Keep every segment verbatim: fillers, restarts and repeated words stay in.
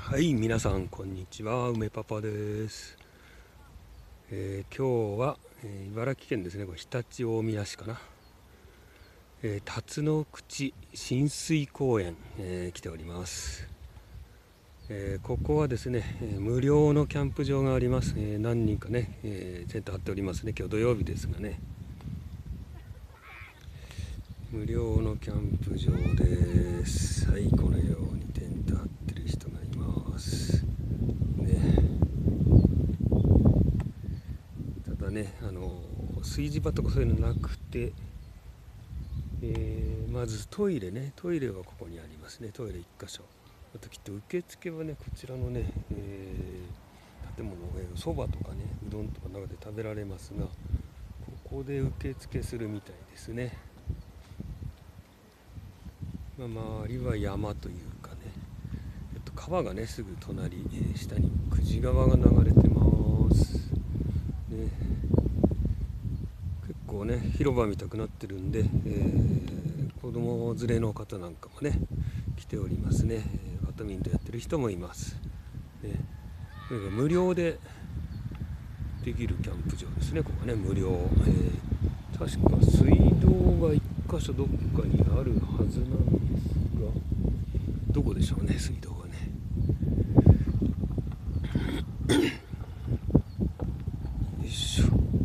はい、皆さんこんにちは、梅パパです。えー今日は、えー茨城県ですね、これ常陸大宮市かな、えー辰野口親水公園、えー来ております。えーここはですね、えー無料のキャンプ場があります。えー何人かね、えーテント張っておりますね。今日土曜日ですがね、無料のキャンプ場です。はい、このようにテント張ってる人がいますね。ただね、あの炊事場とかそういうのなくて、えーまずトイレね、トイレはここにありますね。トイレいっ箇所。あときっと受付はね、こちらのね、えー建物、えーそばとかね、うどんとか中で食べられますが、ここで受付するみたいですね。まあ、周りは山というかね、えっと、川がね、すぐ隣、えー下に久慈川が流れてます。ね、結構ね、広場見たくなってるんで、えー子供連れの方なんかもね、来ておりますね。えーバドミントンやってる人もいます。ね、これが無料でできるキャンプ場ですね、ここはね、無料。えー確か水道がいっ箇所どっかにあるはずなんですが、どこでしょうね、水道がね。よいしょ。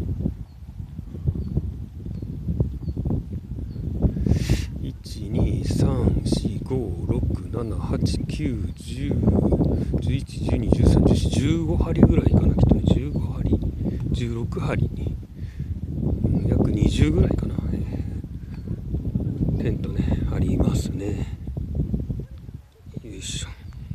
いち、に、さん、よん、ご、ろく、なな、はち、きゅう、じゅう、じゅういち、じゅうに、じゅうさん、じゅうよん、じゅうご針ぐらいかな、きっとね、じゅうご針、じゅうろく針、うん約にじゅうぐらいかな、えーテントね、ありますね。よいしょ。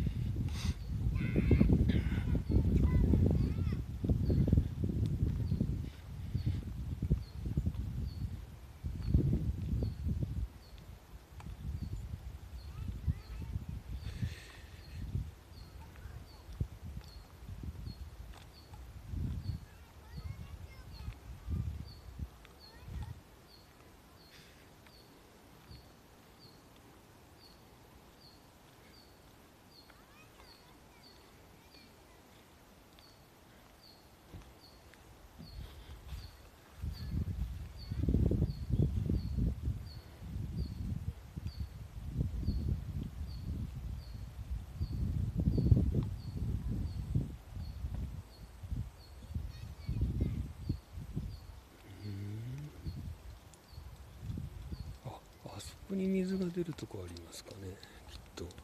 あ、あそこに水が出るとこありますかね、きっと。こ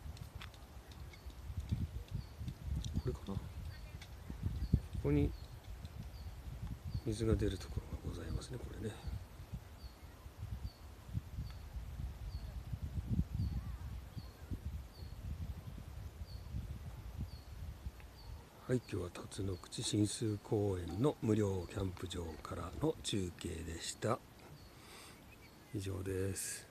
れかな、ここに水が出るところがございますね、これね。はい、今日は辰野口親水公園の無料キャンプ場からの中継でした。以上です。